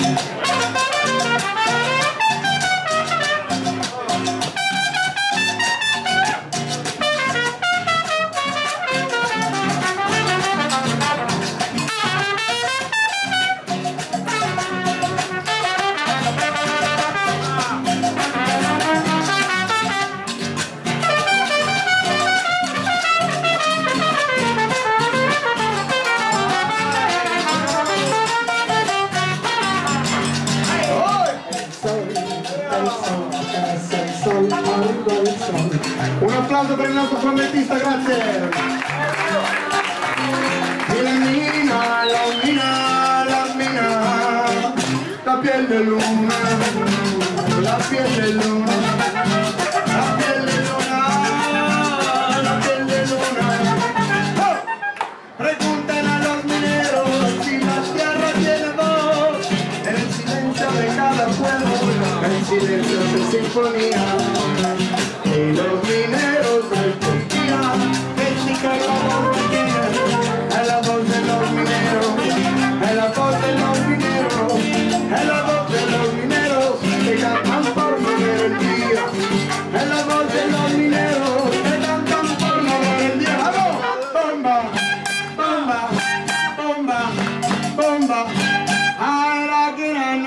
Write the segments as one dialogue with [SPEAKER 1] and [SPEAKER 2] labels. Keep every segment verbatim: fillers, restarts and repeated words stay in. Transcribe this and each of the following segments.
[SPEAKER 1] Un applauso per il nostro trombettista, grazie. Y la mina, la mina, la mina, la piel de luna, la piel de luna, la piel de luna, la piel de luna. ¡Oh! Pregunten a los mineros si la tierra tiene voz. En el silencio de cada pueblo, el silencio es sinfonía. Y los mineros respondían, México es la voz que tiene, es la voz de los mineros, es la voz de los mineros, es la voz de los mineros que cantan por no ver el día, es la voz de los mineros que cantan por no ver el día. ¡Vamos! ¡Bomba! ¡Bomba! ¡Bomba! ¡Bomba! ¡Ay, la que no!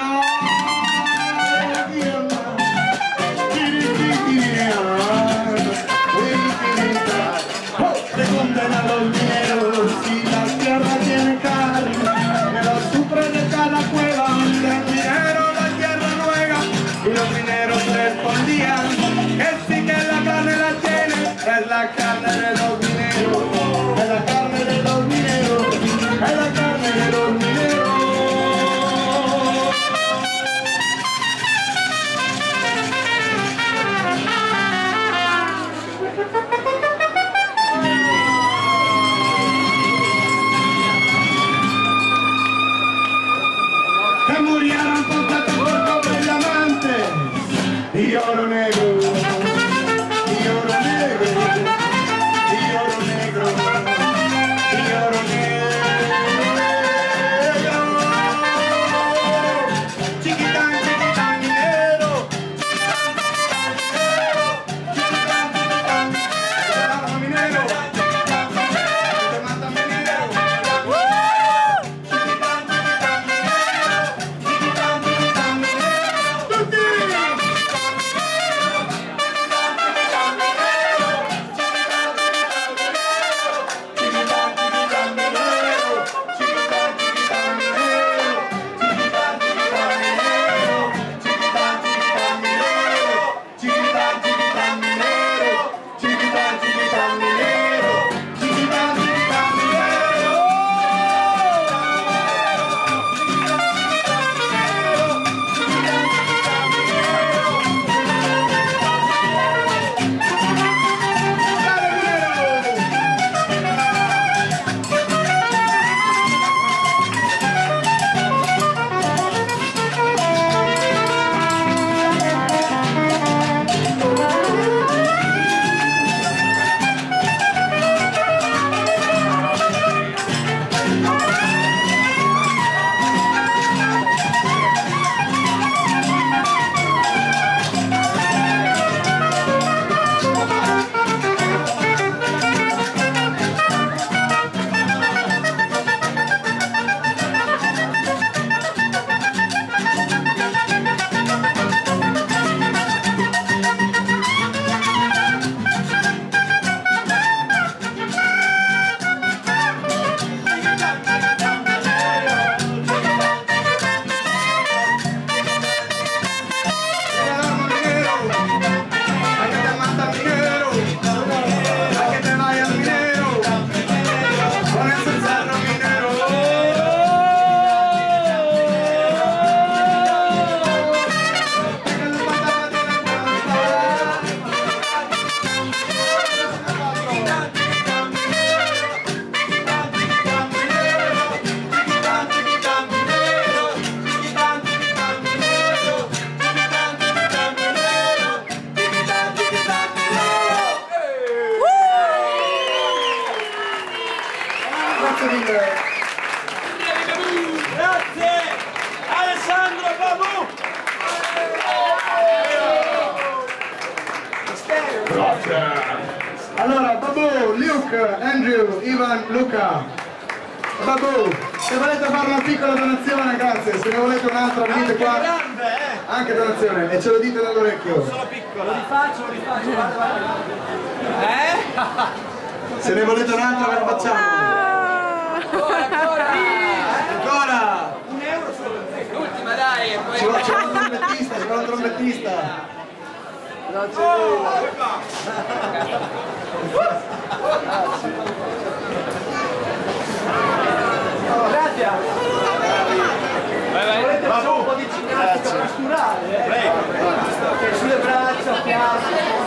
[SPEAKER 1] Pregunten a los mineros si la tierra tiene carne, que los sufre de cada cueva, el minero la tierra ruega, y los mineros respondían que sí que la carne la tiene, es la carne de los mineros, es la carne de los mineros, es la carne de los mineros. Que murieron con plata por cobre y diamantes y oro negro, y oro negro, y oro negro, y oro negro. Chiquitán, chiquitán, minero, chiquitán, chiquitán, chiquitán, minero, te matan minero. Luke, Andrew, Ivan, Luca. Babu, se volete fare una piccola donazione, grazie, se ne volete un'altra venite qua. Anche grande, eh? Anche donazione, e ce lo dite nell'orecchio.
[SPEAKER 2] Solo piccola. Lo rifaccio, lo rifaccio, guarda, guarda. Eh?
[SPEAKER 1] Se ne volete un'altra ve la facciamo.
[SPEAKER 2] Ancora, ancora!
[SPEAKER 1] Ancora!
[SPEAKER 2] Un euro solo. L'ultima, dai! E poi...
[SPEAKER 1] Ci vuole, ci vuole un trombettista, ci vuole un trombettista. Non c'è
[SPEAKER 2] Grazie! Vai, vai! Volete fare un po' di ginnastica muscolare? Eh? Sulle braccia, a fianco.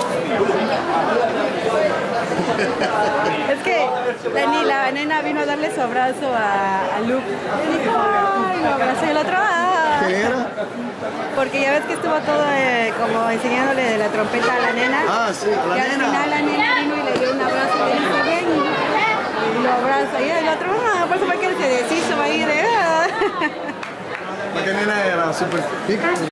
[SPEAKER 3] Es que Dani, la nena vino a darle su abrazo a, a Luke. Ay, lo abrazó y el otro. ¡Ah!
[SPEAKER 1] ¿Qué era?
[SPEAKER 3] Porque ya ves que estuvo todo eh, como enseñándole de la trompeta a la nena.
[SPEAKER 1] Ah, sí, a la
[SPEAKER 3] y al
[SPEAKER 1] nena.
[SPEAKER 3] final la nena vino y le dio un abrazo y le dijo, ven, y lo abraza. Y el otro, ah, por eso fue que él se deshizo ahí de... Ah.
[SPEAKER 1] Ma che nena era? Super piccola?